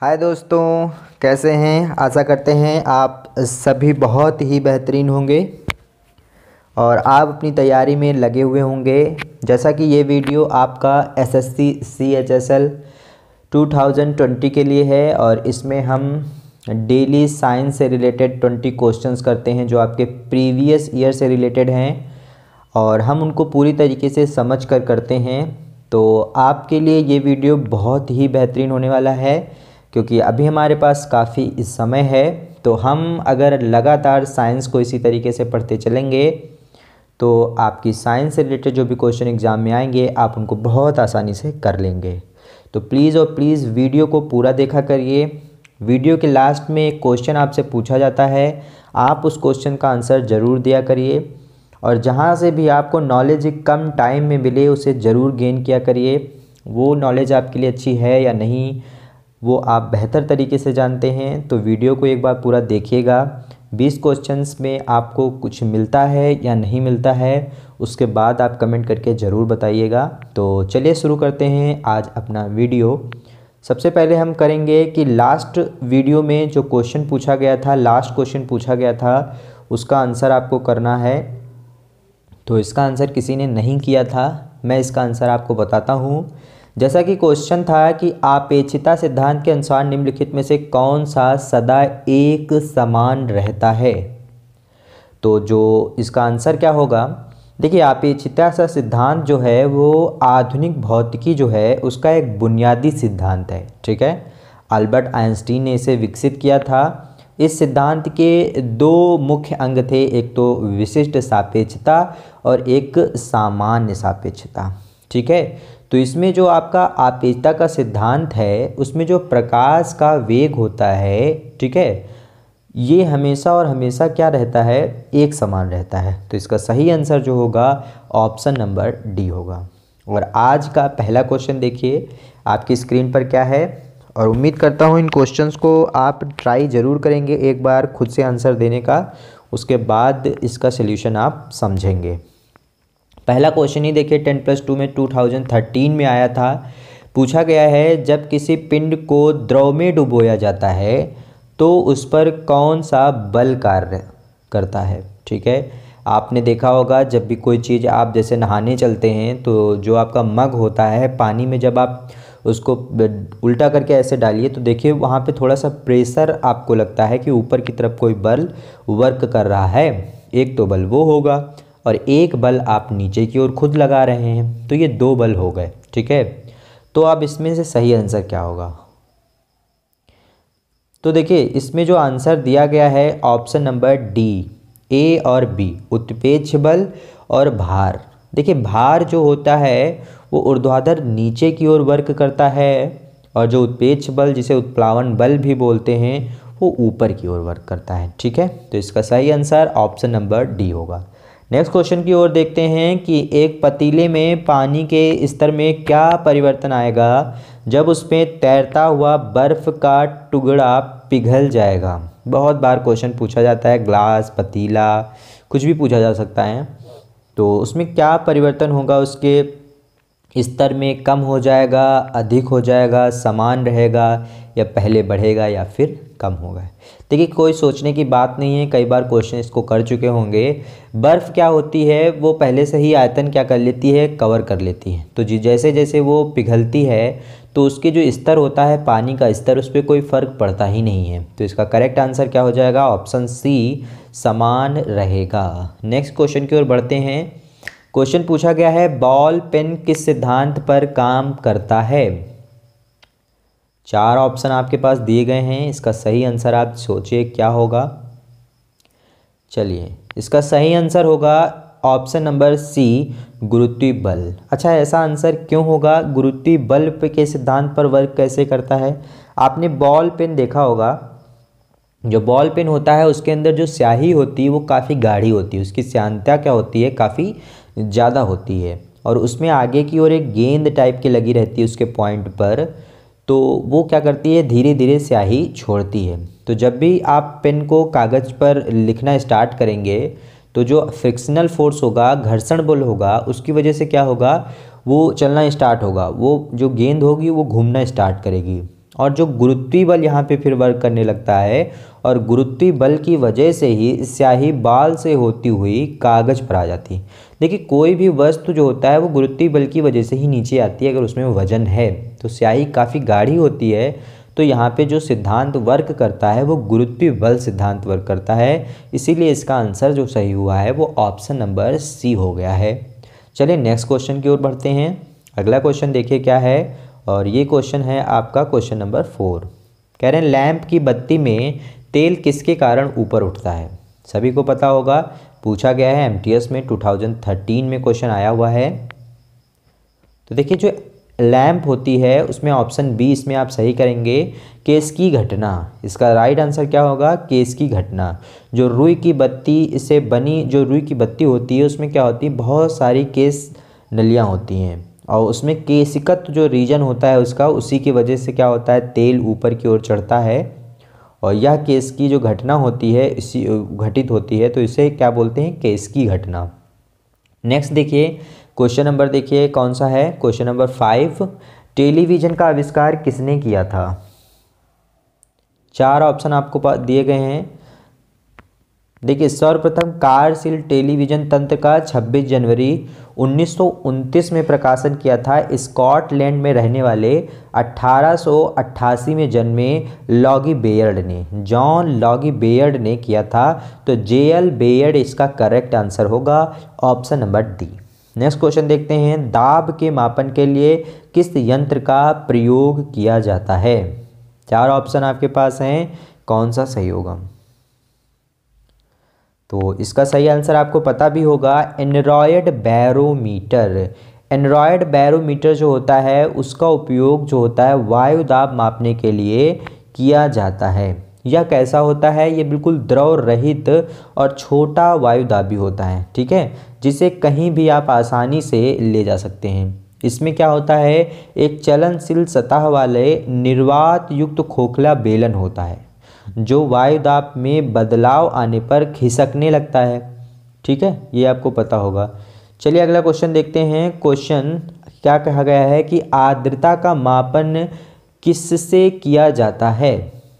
हाय दोस्तों, कैसे हैं। आशा करते हैं आप सभी बहुत ही बेहतरीन होंगे और आप अपनी तैयारी में लगे हुए होंगे। जैसा कि ये वीडियो आपका एसएससी CHSL 2020 के लिए है और इसमें हम डेली साइंस से रिलेटेड 20 क्वेश्चंस करते हैं जो आपके प्रीवियस ईयर से रिलेटेड हैं और हम उनको पूरी तरीके से समझ कर करते हैं। तो आपके लिए ये वीडियो बहुत ही बेहतरीन होने वाला है क्योंकि अभी हमारे पास काफ़ी समय है। तो हम अगर लगातार साइंस को इसी तरीके से पढ़ते चलेंगे तो आपकी साइंस से रिलेटेड जो भी क्वेश्चन एग्ज़ाम में आएंगे आप उनको बहुत आसानी से कर लेंगे। तो प्लीज़ और प्लीज़ वीडियो को पूरा देखा करिए। वीडियो के लास्ट में एक क्वेश्चन आपसे पूछा जाता है, आप उस क्वेश्चन का आंसर ज़रूर दिया करिए और जहाँ से भी आपको नॉलेज कम टाइम में मिले उसे ज़रूर गेन किया करिए। वो नॉलेज आपके लिए अच्छी है या नहीं वो आप बेहतर तरीके से जानते हैं, तो वीडियो को एक बार पूरा देखिएगा। 20 क्वेश्चंस में आपको कुछ मिलता है या नहीं मिलता है उसके बाद आप कमेंट करके ज़रूर बताइएगा। तो चलिए शुरू करते हैं आज अपना वीडियो। सबसे पहले हम करेंगे कि लास्ट वीडियो में जो क्वेश्चन पूछा गया था, लास्ट क्वेश्चन पूछा गया था उसका आंसर आपको करना है। तो इसका आंसर किसी ने नहीं किया था, मैं इसका आंसर आपको बताता हूँ। जैसा कि क्वेश्चन था कि आपेक्षिकता सिद्धांत के अनुसार निम्नलिखित में से कौन सा सदा एक समान रहता है। तो जो इसका आंसर क्या होगा, देखिए आपेक्षिकता सा सिद्धांत जो है वो आधुनिक भौतिकी जो है उसका एक बुनियादी सिद्धांत है। ठीक है, अल्बर्ट आइंस्टीन ने इसे विकसित किया था। इस सिद्धांत के दो मुख्य अंग थे, एक तो विशिष्ट सापेक्षता और एक सामान्य सापेक्षता। ठीक है, तो इसमें जो आपका आपेक्षिकता का सिद्धांत है उसमें जो प्रकाश का वेग होता है, ठीक है, ये हमेशा और हमेशा क्या रहता है, एक समान रहता है। तो इसका सही आंसर जो होगा ऑप्शन नंबर डी होगा। और आज का पहला क्वेश्चन देखिए आपकी स्क्रीन पर क्या है और उम्मीद करता हूँ इन क्वेश्चंस को आप ट्राई ज़रूर करेंगे एक बार खुद से आंसर देने का, उसके बाद इसका सल्यूशन आप समझेंगे। पहला क्वेश्चन ही देखिए 10+2 में 2013 में आया था। पूछा गया है जब किसी पिंड को द्रव में डुबोया जाता है तो उस पर कौन सा बल कार्य करता है। ठीक है, आपने देखा होगा जब भी कोई चीज़ आप जैसे नहाने चलते हैं तो जो आपका मग होता है पानी में जब आप उसको उल्टा करके ऐसे डालिए तो देखिए वहाँ पे थोड़ा सा प्रेशर आपको लगता है कि ऊपर की तरफ कोई बल वर्क कर रहा है। एक तो बल वो होगा और एक बल आप नीचे की ओर खुद लगा रहे हैं, तो ये दो बल हो गए। ठीक है, तो अब इसमें से सही आंसर क्या होगा। तो देखिए इसमें जो आंसर दिया गया है ऑप्शन नंबर डी, ए और बी, उत्प्रेक्ष बल और भार। देखिए भार जो होता है वो ऊर्ध्वाधर नीचे की ओर वर्क करता है और जो उत्प्रेक्ष बल जिसे उत्प्लावन बल भी बोलते हैं वो ऊपर की ओर वर्क करता है। ठीक है, तो इसका सही आंसर ऑप्शन नंबर डी होगा। नेक्स्ट क्वेश्चन की ओर देखते हैं कि एक पतीले में पानी के स्तर में क्या परिवर्तन आएगा जब उसमें तैरता हुआ बर्फ़ का टुकड़ा पिघल जाएगा। बहुत बार क्वेश्चन पूछा जाता है, ग्लास, पतीला, कुछ भी पूछा जा सकता है। तो उसमें क्या परिवर्तन होगा, उसके स्तर में कम हो जाएगा, अधिक हो जाएगा, समान रहेगा या पहले बढ़ेगा या फिर कम होगा। देखिए कोई सोचने की बात नहीं है, कई बार क्वेश्चन इसको कर चुके होंगे। बर्फ़ क्या होती है, वो पहले से ही आयतन क्या कर लेती है, कवर कर लेती है। तो जैसे जैसे वो पिघलती है तो उसके जो स्तर होता है पानी का स्तर, उस पर कोई फ़र्क पड़ता ही नहीं है। तो इसका करेक्ट आंसर क्या हो जाएगा, ऑप्शन सी, समान रहेगा। नेक्स्ट क्वेश्चन की ओर बढ़ते हैं। क्वेश्चन पूछा गया है बॉल पेन किस सिद्धांत पर काम करता है। 4 ऑप्शन आपके पास दिए गए हैं, इसका सही आंसर आप सोचिए क्या होगा। चलिए इसका सही आंसर होगा ऑप्शन नंबर सी, गुरुत्वीय बल। अच्छा, ऐसा आंसर क्यों होगा, गुरुत्वीय बल के सिद्धांत पर वर्क कैसे करता है। आपने बॉल पेन देखा होगा, जो बॉल पेन होता है उसके अंदर जो स्याही होती है वो काफ़ी गाढ़ी होती है, उसकी श्यानता क्या होती है, काफ़ी ज़्यादा होती है और उसमें आगे की ओर एक गेंद टाइप की लगी रहती है उसके पॉइंट पर। तो वो क्या करती है, धीरे धीरे स्याही छोड़ती है। तो जब भी आप पेन को कागज़ पर लिखना स्टार्ट करेंगे तो जो फ्रिक्शनल फोर्स होगा, घर्षण बल होगा, उसकी वजह से क्या होगा, वो चलना स्टार्ट होगा, वो जो गेंद होगी वो घूमना स्टार्ट करेगी। और जो गुरुत्वीय बल यहाँ पे फिर वर्क करने लगता है और गुरुत्वीय बल की वजह से ही स्याही बाल से होती हुई कागज़ पर आ जाती है। देखिए कोई भी वस्तु जो होता है वो गुरुत्वीय बल की वजह से ही नीचे आती है, अगर उसमें वजन है तो स्याही काफ़ी गाढ़ी होती है, तो यहाँ पे जो सिद्धांत वर्क करता है वो गुरुत्वीय बल सिद्धांत वर्क करता है। इसीलिए इसका आंसर जो सही हुआ है वो ऑप्शन नंबर सी हो गया है। चलिए नेक्स्ट क्वेश्चन की ओर बढ़ते हैं। अगला क्वेश्चन देखिए क्या है, और ये क्वेश्चन है आपका क्वेश्चन नंबर 4। कह रहे हैं लैंप की बत्ती में तेल किसके कारण ऊपर उठता है। सभी को पता होगा, पूछा गया है एमटीएस में 2013 में क्वेश्चन आया हुआ है। तो देखिए जो लैंप होती है उसमें ऑप्शन बी इसमें आप सही करेंगे, केस की घटना। इसका राइट आंसर क्या होगा, केस की घटना। जो रुई की बत्ती से बनी जो रुई की बत्ती होती है उसमें क्या होती है, बहुत सारी केस नलियाँ होती हैं और उसमें केशिकत जो रीजन होता है उसका, उसी की वजह से क्या होता है, तेल ऊपर की ओर चढ़ता है और यह केस की जो घटना होती है इसी घटित होती है, तो इसे क्या बोलते हैं, केस की घटना। नेक्स्ट देखिए क्वेश्चन नंबर देखिए कौन सा है, क्वेश्चन नंबर 5। टेलीविज़न का आविष्कार किसने किया था। 4 ऑप्शन आपको दिए गए हैं। देखिए सर्वप्रथम कार्यशील टेलीविज़न तंत्र का 26 जनवरी 1929 में प्रकाशन किया था स्कॉटलैंड में रहने वाले 1888 में जन्मे लॉगी बेयर्ड ने, जॉन लॉगी बेयर्ड ने किया था। तो जेएल बेयर्ड इसका करेक्ट आंसर होगा, option number D. Next question देखते हैं, दाब के मापन के लिए किस यंत्र का प्रयोग किया जाता है। 4 ऑप्शन आपके पास हैं, कौन सा सही होगा। तो इसका सही आंसर आपको पता भी होगा, एंड्रॉयड बैरोमीटर। एंड्रॉयड बैरोमीटर जो होता है उसका उपयोग जो होता है वायु दाब मापने के लिए किया जाता है। यह कैसा होता है, ये बिल्कुल द्रव रहित और छोटा वायु दाबी होता है, ठीक है, जिसे कहीं भी आप आसानी से ले जा सकते हैं। इसमें क्या होता है, एक चलनशील सतह वाले निर्वात युक्त खोखला बेलन होता है जो वायु दाब में बदलाव आने पर खिसकने लगता है, ठीक है, ये आपको पता होगा। चलिए अगला क्वेश्चन देखते हैं। क्वेश्चन क्या कहा गया है कि आर्द्रता का मापन किससे किया जाता है।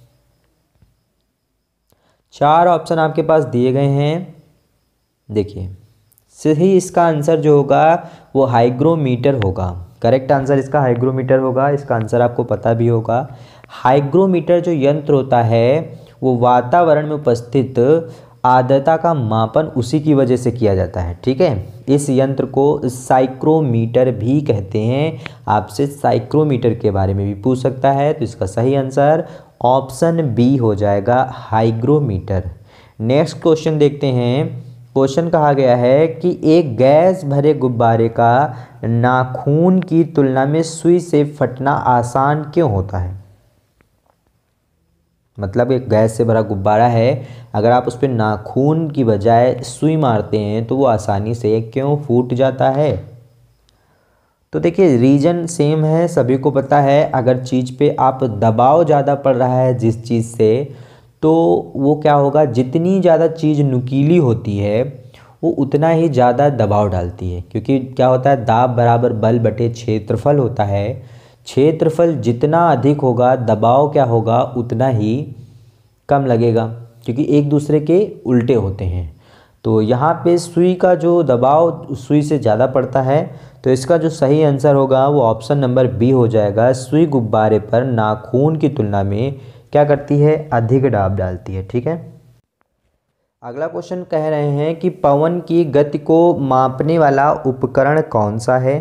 4 ऑप्शन आपके पास दिए गए हैं। देखिए सही इसका आंसर जो होगा वो हाइग्रोमीटर होगा। करेक्ट आंसर इसका हाइग्रोमीटर होगा। इसका आंसर आपको पता भी होगा। हाइग्रोमीटर जो यंत्र होता है वो वातावरण में उपस्थित आर्द्रता का मापन उसी की वजह से किया जाता है, ठीक है। इस यंत्र को साइक्रोमीटर भी कहते हैं। आपसे साइक्रोमीटर के बारे में भी पूछ सकता है, तो इसका सही आंसर ऑप्शन बी हो जाएगा, हाइग्रोमीटर। नेक्स्ट क्वेश्चन देखते हैं। क्वेश्चन कहा गया है कि एक गैस भरे गुब्बारे का नाखून की तुलना में सुई से फटना आसान क्यों होता है। मतलब एक गैस से भरा गुब्बारा है, अगर आप उस पर नाखून की बजाय सुई मारते हैं तो वो आसानी से क्यों फूट जाता है। तो देखिए रीजन सेम है, सभी को पता है। अगर चीज़ पे आप दबाव ज़्यादा पड़ रहा है जिस चीज़ से, तो वो क्या होगा, जितनी ज़्यादा चीज़ नुकीली होती है वो उतना ही ज़्यादा दबाव डालती है, क्योंकि क्या होता है, दाब बराबर बल बटे क्षेत्रफल होता है। क्षेत्रफल जितना अधिक होगा दबाव क्या होगा उतना ही कम लगेगा, क्योंकि एक दूसरे के उल्टे होते हैं। तो यहाँ पे सुई का जो दबाव सुई से ज़्यादा पड़ता है, तो इसका जो सही आंसर होगा वो ऑप्शन नंबर बी हो जाएगा। सुई गुब्बारे पर नाखून की तुलना में क्या करती है, अधिक दाब डालती है, ठीक है। अगला क्वेश्चन कह रहे हैं कि पवन की गति को मापने वाला उपकरण कौन सा है।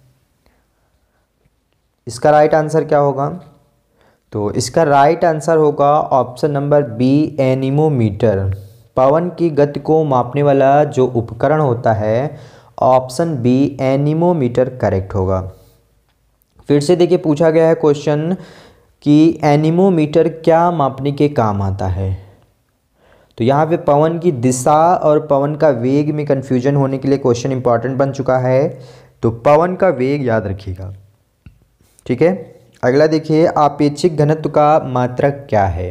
इसका राइट आंसर क्या होगा। तो इसका राइट आंसर होगा ऑप्शन नंबर बी, एनीमोमीटर। पवन की गति को मापने वाला जो उपकरण होता है, ऑप्शन बी, एनीमोमीटर करेक्ट होगा। फिर से देखिए पूछा गया है क्वेश्चन कि एनीमोमीटर क्या मापने के काम आता है। तो यहाँ पे पवन की दिशा और पवन का वेग में कन्फ्यूजन होने के लिए क्वेश्चन इंपॉर्टेंट बन चुका है। तो पवन का वेग याद रखिएगा, ठीक है। अगला देखिए, आपेक्षिक घनत्व का मात्रक क्या है।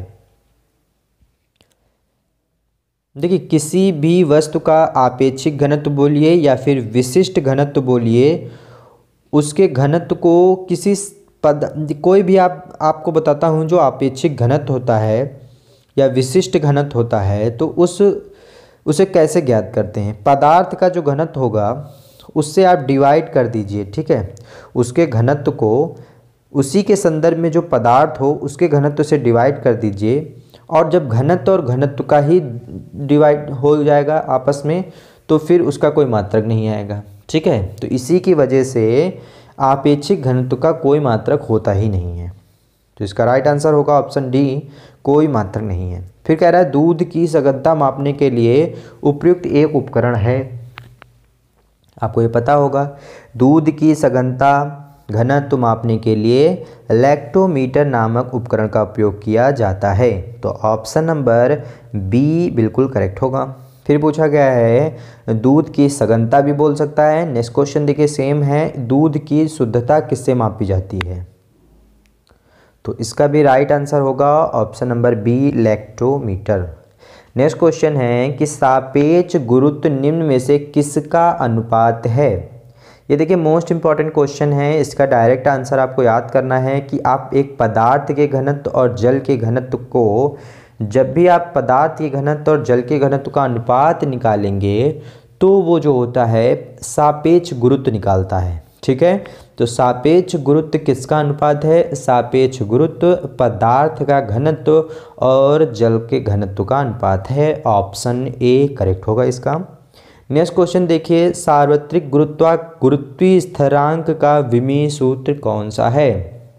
देखिए किसी भी वस्तु का आपेक्षिक घनत्व बोलिए या फिर विशिष्ट घनत्व बोलिए, उसके घनत्व को किसी कोई भी आपको बताता हूँ, जो आपेक्षिक घनत्व होता है या विशिष्ट घनत्व होता है तो उसे कैसे ज्ञात करते हैं। पदार्थ का जो घनत्व होगा उससे आप डिवाइड कर दीजिए, ठीक है। उसके घनत्व को उसी के संदर्भ में जो पदार्थ हो उसके घनत्व से डिवाइड कर दीजिए, और जब घनत्व और घनत्व का ही डिवाइड हो जाएगा आपस में तो फिर उसका कोई मात्रक नहीं आएगा, ठीक है। तो इसी की वजह से आपेक्षिक घनत्व का कोई मात्रक होता ही नहीं है। तो इसका राइट आंसर होगा ऑप्शन डी, कोई मात्रक नहीं है। फिर कह रहा है दूध की सघनता मापने के लिए उपयुक्त एक उपकरण है। आपको ये पता होगा, दूध की सघनता घनत्व मापने के लिए लैक्टोमीटर नामक उपकरण का उपयोग किया जाता है। तो ऑप्शन नंबर बी बिल्कुल करेक्ट होगा। फिर पूछा गया है दूध की सघनता भी बोल सकता है। नेक्स्ट क्वेश्चन देखिए सेम है, दूध की शुद्धता किससे मापी जाती है। तो इसका भी राइट आंसर होगा option number B, lactometer. Next question है कि सापेक्ष गुरुत्व निम्न में से किसका अनुपात है। ये देखिए मोस्ट इंपॉर्टेंट क्वेश्चन है। इसका डायरेक्ट आंसर आपको याद करना है कि आप एक पदार्थ के घनत्व और जल के घनत्व को, जब भी आप पदार्थ के घनत्व और जल के घनत्व का अनुपात निकालेंगे तो वो जो होता है सापेक्ष गुरुत्व निकालता है, ठीक है। तो सापेक्ष गुरुत्व किसका अनुपात है, सापेक्ष गुरुत्व पदार्थ का घनत्व और जल के घनत्व का अनुपात है। ऑप्शन ए करेक्ट होगा इसका। नेक्स्ट क्वेश्चन देखिए, सार्वत्रिक गुरुत्वीय स्थिरांक का विमीय सूत्र कौन सा है।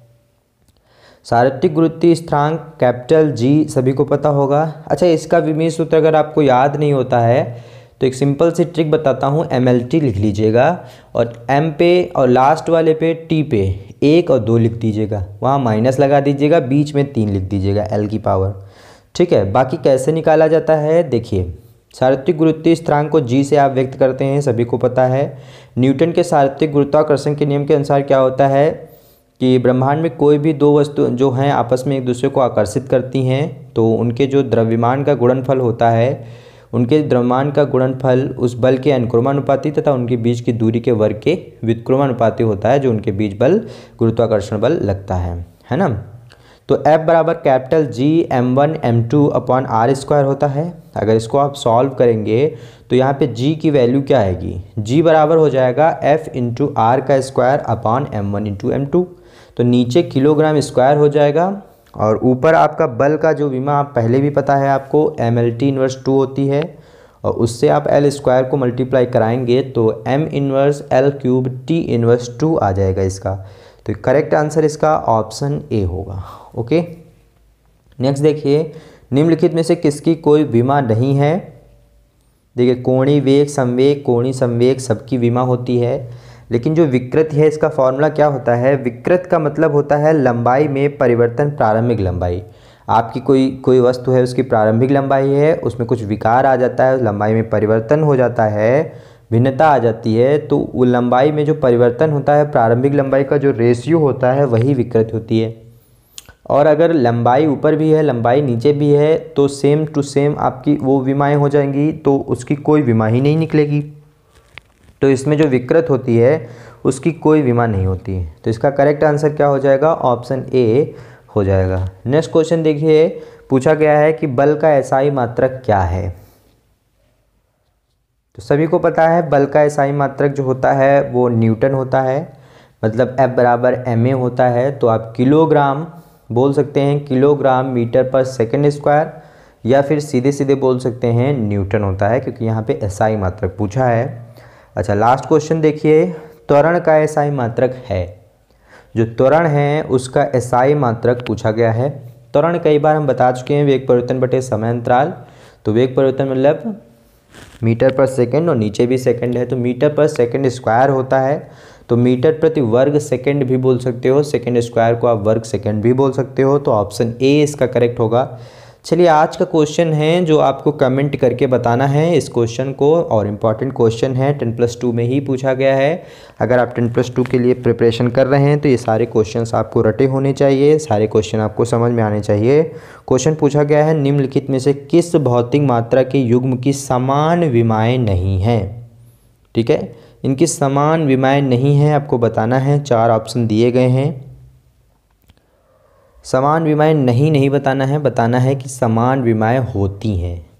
सार्वत्रिक गुरुत्वीय स्थिरांक कैपिटल जी सभी को पता होगा। अच्छा, इसका विमीय सूत्र अगर आपको याद नहीं होता है तो एक सिंपल सी ट्रिक बताता हूँ, MLT लिख लीजिएगा और M पे और लास्ट वाले पे T पे 1 और 2 लिख दीजिएगा, वहाँ माइनस लगा दीजिएगा, बीच में 3 लिख दीजिएगा L की पावर, ठीक है। बाकी कैसे निकाला जाता है देखिए, सार्वत्रिक गुरुत्वीय स्थिरांक को G से आप व्यक्त करते हैं, सभी को पता है। न्यूटन के सार्वत्रिक गुरुत्वाकर्षण के नियम के अनुसार क्या होता है कि ब्रह्मांड में कोई भी दो वस्तु जो हैं आपस में एक दूसरे को आकर्षित करती हैं तो उनके जो द्रव्यमान का गुणनफल होता है, उनके द्रव्यमान का गुणनफल उस बल के अनुक्रमानुपाती तथा उनके बीच की दूरी के वर्ग के व्युत्क्रमानुपाती होता है, जो उनके बीच बल गुरुत्वाकर्षण बल लगता है ना। तो F बराबर capital G m1 m2 upon r square होता है। अगर इसको आप सॉल्व करेंगे तो यहाँ पे G की वैल्यू क्या आएगी, G बराबर हो जाएगा F इंटू आर का square upon m1 into m2। तो नीचे किलोग्राम स्क्वायर हो जाएगा और ऊपर आपका बल का जो विमा आप पहले भी पता है आपको MLT इन्वर्स 2 होती है और उससे आप L स्क्वायर को मल्टीप्लाई कराएंगे तो M inverse L cube T inverse 2 आ जाएगा इसका। तो करेक्ट आंसर इसका ऑप्शन ए होगा। ओके, नेक्स्ट देखिए, निम्नलिखित में से किसकी कोई विमा नहीं है। देखिए कोणीय वेग, संवेग, कोणीय संवेग सबकी विमा होती है, लेकिन जो विकृत है इसका फॉर्मूला क्या होता है। विकृत का मतलब होता है लंबाई में परिवर्तन, प्रारंभिक लंबाई। आपकी कोई वस्तु है, उसकी प्रारंभिक लंबाई है, उसमें कुछ विकार आ जाता है, लंबाई में परिवर्तन हो जाता है, भिन्नता आ जाती है, तो वो लंबाई में जो परिवर्तन होता है, प्रारंभिक लंबाई का जो रेशियो होता है वही विकृत होती है। और अगर लंबाई ऊपर भी है, लंबाई नीचे भी है तो सेम टू सेम आपकी वो विमाएँ हो जाएंगी, तो उसकी कोई विमा ही नहीं निकलेगी। तो इसमें जो विकृत होती है उसकी कोई विमा नहीं होती है। तो इसका करेक्ट आंसर क्या हो जाएगा, ऑप्शन ए हो जाएगा। नेक्स्ट क्वेश्चन देखिए, पूछा गया है कि बल का एसआई मात्रक क्या है। तो सभी को पता है बल का एसआई मात्रक जो होता है वो न्यूटन होता है, मतलब F बराबर ma होता है। तो आप किलोग्राम बोल सकते हैं, kilogram metre per second square, या फिर सीधे सीधे बोल सकते हैं न्यूटन होता है, क्योंकि यहाँ पे एसआई मात्रक पूछा है। अच्छा, लास्ट क्वेश्चन देखिए, त्वरण का एसआई मात्रक है। जो त्वरण है उसका एसआई मात्रक पूछा गया है। त्वरण कई बार हम बता चुके हैं, वेग परिवर्तन बटे समय अंतराल। तो वेग परिवर्तन मतलब मीटर पर सेकंड और नीचे भी सेकंड है, तो मीटर पर सेकंड स्क्वायर होता है। तो मीटर प्रति वर्ग सेकंड भी बोल सकते हो, सेकंड स्क्वायर को आप वर्ग सेकंड भी बोल सकते हो। तो ऑप्शन ए इसका करेक्ट होगा। चलिए, आज का क्वेश्चन है जो आपको कमेंट करके बताना है इस क्वेश्चन को, और इम्पॉर्टेंट क्वेश्चन है, 10+2 में ही पूछा गया है। अगर आप 10+2 के लिए प्रिपरेशन कर रहे हैं तो ये सारे क्वेश्चंस आपको रटे होने चाहिए, सारे क्वेश्चन आपको समझ में आने चाहिए। क्वेश्चन पूछा गया है, निम्नलिखित में से किस भौतिक मात्रा के युग्म की समान विमाएँ नहीं हैं। ठीक है, इनकी समान विमाएँ नहीं हैं, आपको बताना है। 4 ऑप्शन दिए गए हैं। समान विमाएँ नहीं बताना है, बताना है कि समान विमाएँ होती हैं।